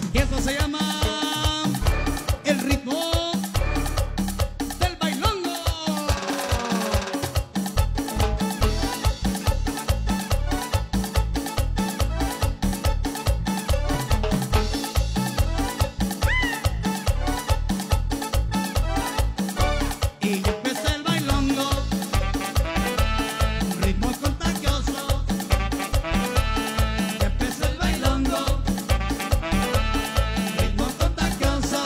Y eso se llama el ritmo del bailongo. Y ya empieza el bailongo, un ritmo contagioso. Ya empieza el bailongo, un ritmo contagioso.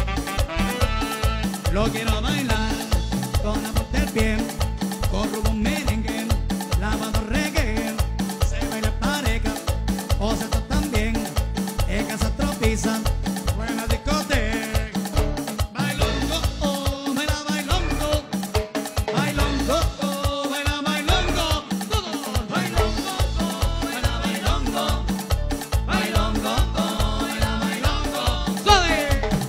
Lo quiero bailar con la punta del pie, con rumbo merengue, lavado reggae. Se baila en pareja o se toca también en casa tropiza o en la discoteca. Bailongo, oh, baila bailongo. Bailongo, oh, baila bailongo. Todos bailongo, oh, baila bailongo. Bailongo, oh, baila bailongo. ¡Suave!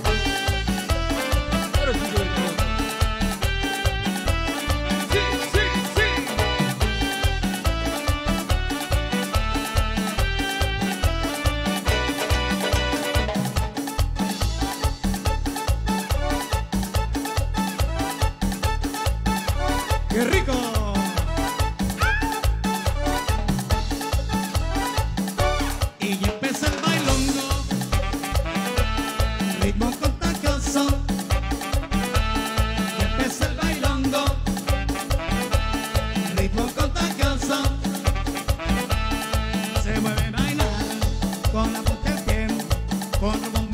Ahora sí, yo digo. Sí, sí, sí. ¡Qué rico! Y ya empieza el bailongo, ritmo contagioso. Ya empieza el bailongo, ritmo contagioso. Se mueve bailar con la punta del pie, con rumbo